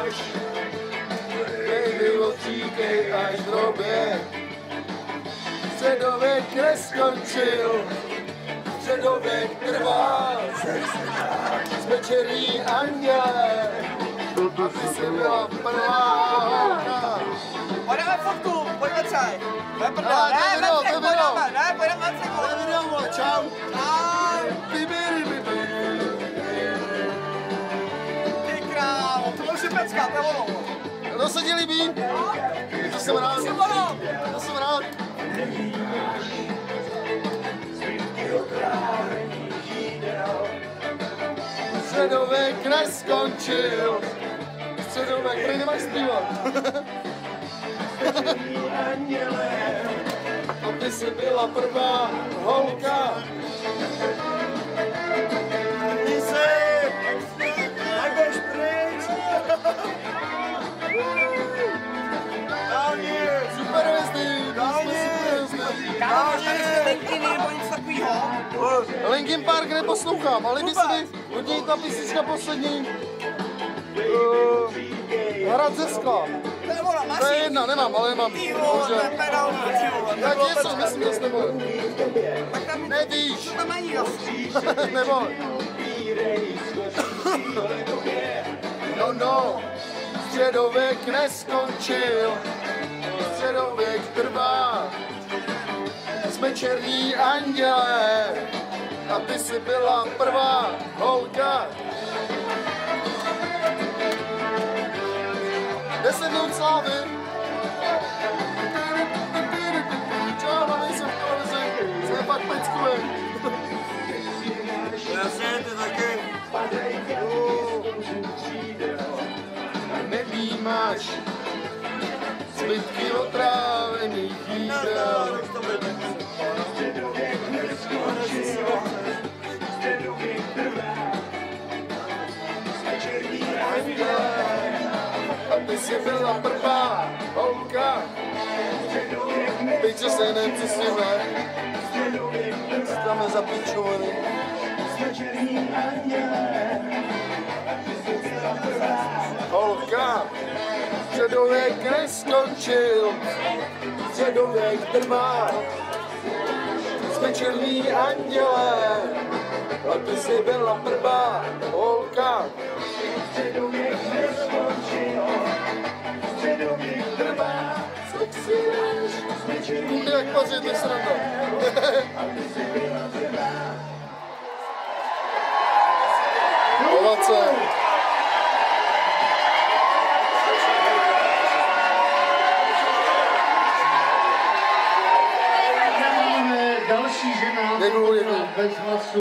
máš. Baby, odříkej až drobě. Středověk neskončil, středověk trvá. Jsme černí anděle, a ty jsi byla prvá holka. Pojdeme fotku, pojďme třej. Ne, pojdeme na cegu. To je video, vole, čau. Ty krávo, to byl šipecká, to je ono. To se ti líbí? To jsem rád. To jsem rád. Středověk neskončil. Středověk, prý nemáš zpívat. A ty jsi byla prvá holka. Ty jsi. Tak jdeš pryč. Super hvězdy. Kámo, tady jste Linkiny nebo něco takovýho? Linkin Park neposlouchám, ale když si hodí ta písnička poslední. Hrad ze skla. To je jedna, nemám, ale nemám. Ty vole, pedál, ty vole. Jak něco, myslím, že jsi neboj. Nevíš. To tam není asi. Neboj. No, středověk neskončil. Středověk trvá. Jsme černí anděle. A ty jsi byla prvá holka. 10 minut slávy. Čau, no nejsem v televizi. Jsme fakt peckové. Jasně, ty taky. Nevnímáš zbytky otrávených jídel. A ty jsi byla prvá holka. Teď co se nepřesněme. Tam je zapičovaný. Holka, středověk neskončil. Středověk trvá. Jsme černí anděle. A ty jsi byla prvá holka. Středověk neskončil. Středověk trvá. Jak pařit, než se na to. Ovace. Další žena bez hlasu.